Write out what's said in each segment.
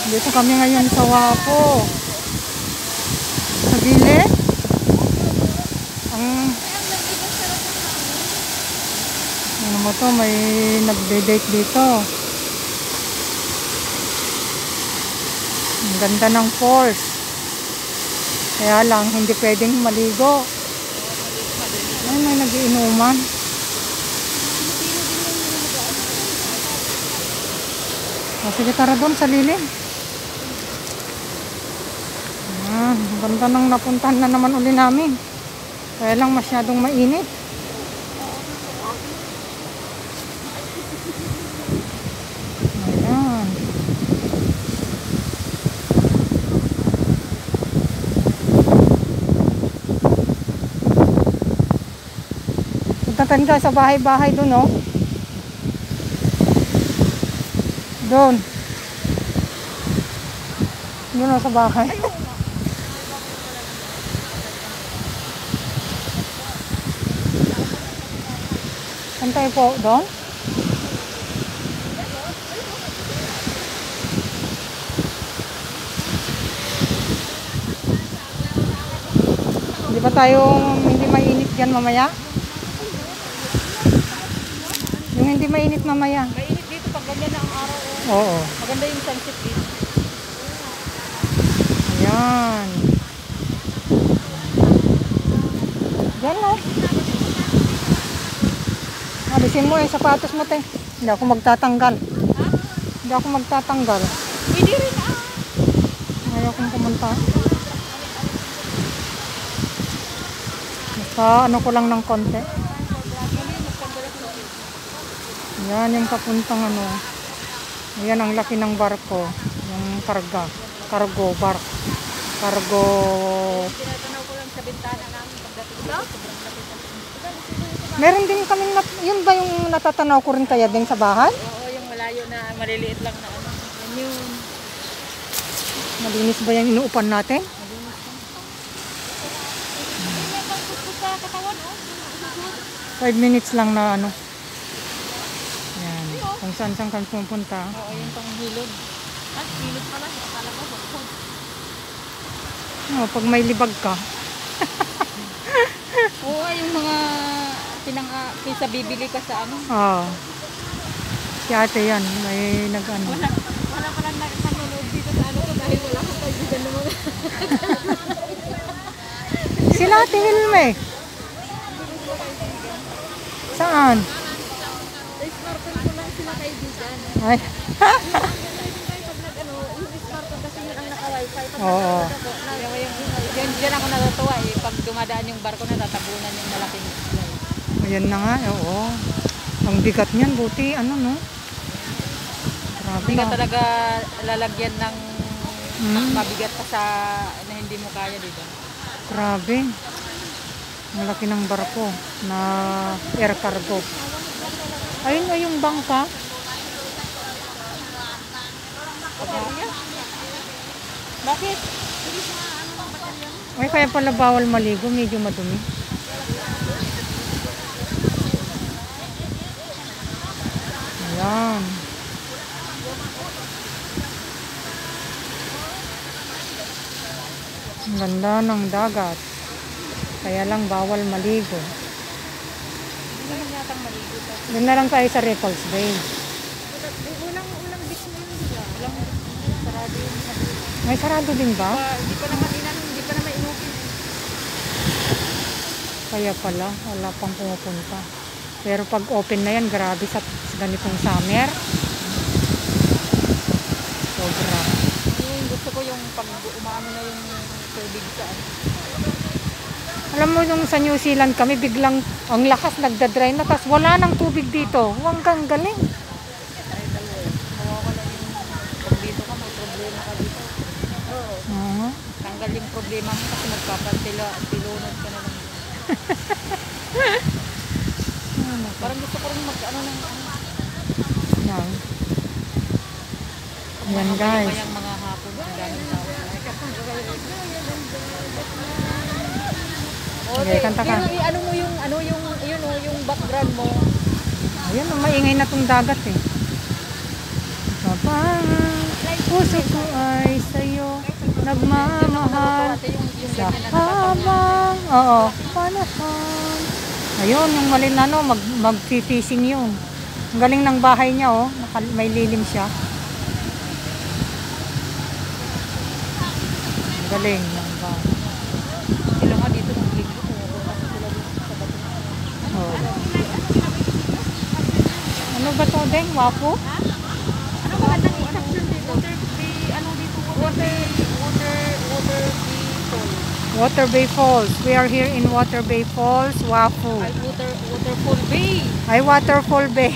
Dito kami ngayon sa Wapo. Sa gilid. Ano mo to, may nagde-date dito. Ang ganda ng falls. Kaya lang, hindi pwedeng maligo. Ay, may nagiinuman. O, sige, tara doon sa lilim. Ayan, ganda ng napuntahan na naman uli namin. Kaya lang masyadong mainit. Ayan. Punta ka sa bahay-bahay doon, oh. Doon. Doon na sa bahay. Saan tayo po? Doon? Hindi ba tayong hindi mainit dyan mamaya? Yung hindi mainit mamaya. Mainit dito pag ganyan na ang araw. Oo. Maganda yung sunset dito. Ayan. Diyan o. Alisin mo yung sapatos mo, te. Hindi ako magtatanggal. Ha? Hindi ako magtatanggal. Pwede rin Ayaw kong pumunta. Basta ano ko lang ng konti. Yan yung papuntang ano. Ayan ang laki ng barko. Yung karga. Cargo bark. Cargo. Tinatanaw ko lang sa bintana namin pagdating dito. Meron din kaming, yun ba yung natatanaw ko rin kaya din sa bahay? Oo, yung malayo na maliliit lang na ano. Yan yun. Malinis ba yung inuupan natin? Malinis lang. May pagpupos sa katawan, oh. 5 minutes lang na ano. Yan. Kung saan saan kami pupunta. Oo, yung pang hilod. Ah, hilod pala. Akala ko, bakod. Oh, pag may libag ka. Oo, yung mga kaysa bibili ka sa ano. Oo. Si ate yan. May nag-ano. Wala pala nanonood dito sa ano ko dahil wala akong kaibigan naman. Sila ate Hilme. Saan? Smartphone ko lang sila kaibigan. Ay. Oo. Diyan ako natutuwa eh. Pag dumadaan yung barko na tatabunan yung malaking isla. Ayan na nga. Oo. Ang bigat niyan. Buti ano no. Grabe Hindi ka na. talaga lalagyan ng mabigat pa sa na hindi mo kaya, diba? Grabe. Malaki ng barko na air cargo. Ayun ay yung bangka. Bakit? Ay kaya pala bawal maligo. Medyo madumi. Ayan. Ang ganda ng dagat. Kaya lang bawal maligo. Hindi naman yatang maligo pa. Doon na lang tayo sa Ripples Bay. Ulang beach na yun, diba? Sarado yung May sarado din ba? hindi pa naman inupin. Kaya pala, wala pang pumupunta. Pero pag open na yan, grabe sa ganitong summer. Sobra. Yung gusto ko yung pag umaano na yung tubig sa ano. Alam mo yung sa New Zealand kami, biglang ang lakas nagda-dry na, tapos wala nang tubig dito. Hanggang galing. Ay, dalawa eh. Mawawala yung pag dito ka, may problema ka dito. Oo. Tanggal yung problema mo kasi magpapapilunod ka na lang. Parang gusto ko rin mag-ano ng ano. Yan. Yan guys. Mayang mga hapon, ang daming tao. Okay, kanta ka. Pero ano mo yung background mo. Ayan, maingay na tong dagat eh. Papa, puso ko nagmamahal Yung sa ganyan na nakatawa. habang, oo, panahon. Ayun, yung malin ano, mag-fishing yun. Ang galing ng bahay niya, oh. May lilim siya. Ang galing ng bahay. Sila nga dito ng linggo. Pumupunta sila dito sa bato. Oh. Ano ba to, Deng? Wapo? Ano ba ang attraction dito? Ano dito? Water fall. Water Bay Falls. We are here in Water Bay Falls, Wapo. Ay, waterfall bay. Ay, Waterfall Bay.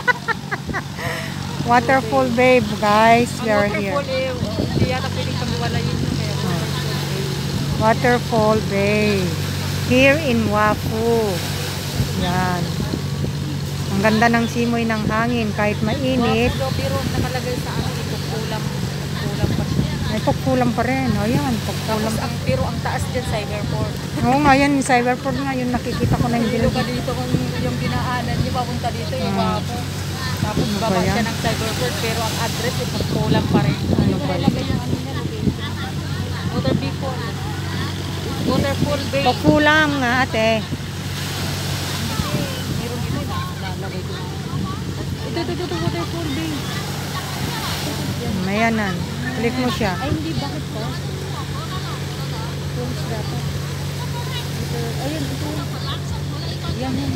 Waterfall Bay, guys. We are Ang here. waterfall eh, hindi yata pwedeng pagwalayin yun. Kaya waterfall bay. Waterfall Bay. Here in Wapo. Yan. Ang ganda ng simoy ng hangin kahit mainit. Wapo daw, pero nakalagay sa ano, kulang pa siya. Ay, pagkulang pa rin. Ayan, Tapos pagkulang. pero ang taas dyan, Cyberport. Oo nga, yan. Cyberport nga. Yun nakikita ko na yung Dito ka building. dito kung yung dinaanan niyo papunta dito yung Wapo. Tapos Ano ba baba yan? siya ng Cyberport pero ang address yung pagkulang pa rin. Ano ba yan? nilagay yung ano niya, location. Waterfall Bay. Pagkulang nga, ate. Meron dito na lalagay ko. Ito, Waterfall Bay. Mayanan. Click mo siya. Ay, hindi, bakit pa? Phones dapat. Ito, ayun, ito. Yan yun.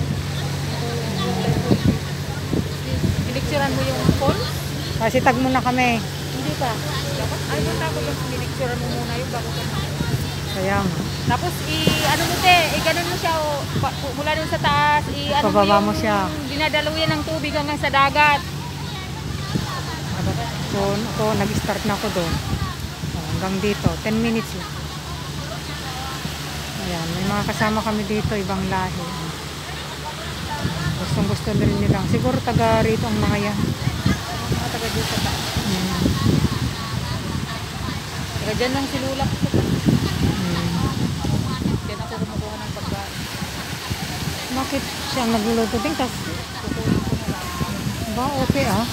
Pinicturean mo yung phone? Kasi tag mo na kami. Hindi pa. Dapat, ay, punta ko yung pinicturean mo muna yung bago ka. Kaya nga. Tapos, ano mo te, ganun mo siya, mula dun sa taas, ano Pababa yung mo siya. dinadaluyan ng tubig hanggang sa dagat. So, ako, nag-start na ako doon. Oh, hanggang dito. 10 minutes lang. Ayan, may mga kasama kami dito, ibang lahi. Gustong gusto rin nilang. Siguro taga rito ang mga yan. Mga taga dyan sa taas. Hmm. Taga dyan lang sinulak ko sa taas. Hmm. Diyan ako kumukuha ng pagkain. Bakit siya nagluluto din? Tapos, Kukunin ko na lang. ba, okay ah.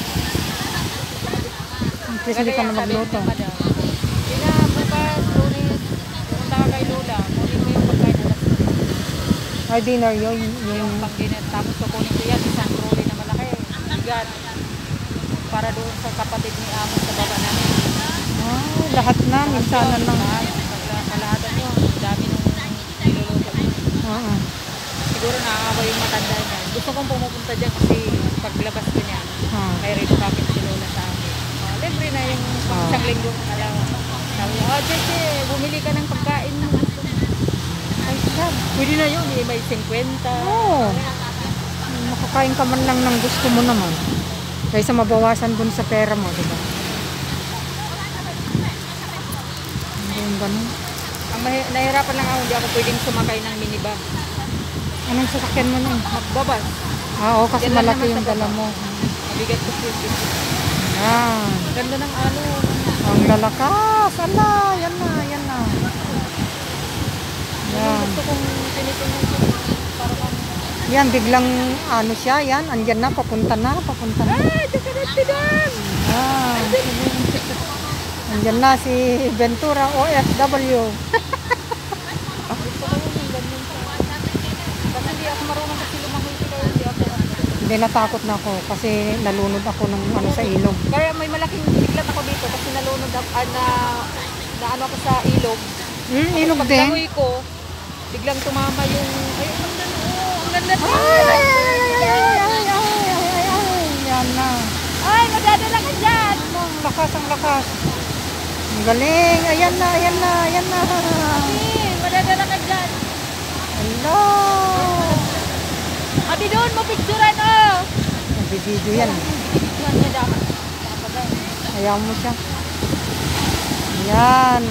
At least hindi ka na magluto. Hindi na, bukas, Lunes, pumunta ka kay Lola. Kunin mo yung pagkain na lang. Ay, dinner yun. Yung pang-dinner. Tapos kukunin ko yan, isang trolley na malaki. Bigat. Para doon sa kapatid ni Amo sa baba namin. Ah, lahat na. Minsanan lang. Kalahatan yun. Dami nung niluluto. Oo. Siguro nakakawa yung matanda niya. Gusto kong pumupunta dyan kasi paglabas ko niya, Ah. may red pocket si Lola sa amin. Libre na yung isang linggo ng alawa. Sabi niya, Cheche, bumili ka ng pagkain mo. Ay, sab, pwede na yun. May 50. Oo. Makakain ka man lang ng gusto mo naman. Kaysa mabawasan dun sa pera mo, diba? Yung ganun. Ang nahirapan lang ako, hindi ako pwedeng sumakay ng minivan. Anong sasakyan mo nun? Magbabas. Ah, oo, kasi Yan lang malaki naman yung sa dala baba. mo. Mabigat ko po. Yan. Ganda ng ano. Ang lalakas. Ala, yan na, yan na. Yan. Gusto kong tinitingnan ko. Para kang... Yan, biglang ano siya, yan. Andyan na, papunta na, papunta na. Ay, dito doon! Yan. Andyan na si Ventura, OFW. Gusto ko yung ganyan sa... Kasi hindi ako marunong kasi lumangoy ko. Hindi ako... Hindi, natakot na ako kasi nalunod ako ng ano sa ilog. Kaya may malaking biglat ako dito kasi nalunod ako, na ano ako sa ilog. Ilog din. Paglangoy ko, biglang tumama yung... Ay, ang ganda, oh, ang ganda. Yan na. Ay, madadala ka dyan! Ang lakas, ang lakas. Ang galing. Ayan na, ayan na, ayan na. Ay, madadala ka dyan! Hello. Abi doon, mapicturan oh! Nag-video yan. Yan niya dapat. Ayaw mo siya. Ayan.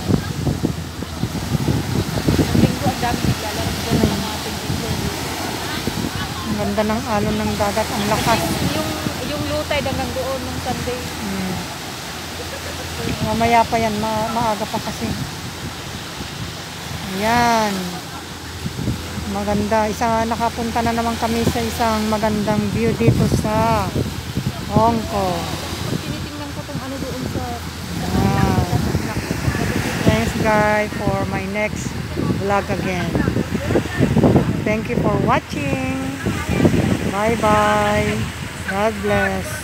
Ang linggo, ang dami naglalaro dyan ng mga picture. Ang ganda ng alon ng dagat. Ang lakas. Yung lutay hanggang doon nung Sunday. Mamaya pa yan. Maaga pa kasi. Ayan. Maganda. Nakapunta na naman kami sa isang magandang view dito sa Hong Kong. Pag tinitingnan ko tong ano doon sa Ah. guys for my next vlog again. Thank you for watching. Bye bye. God bless.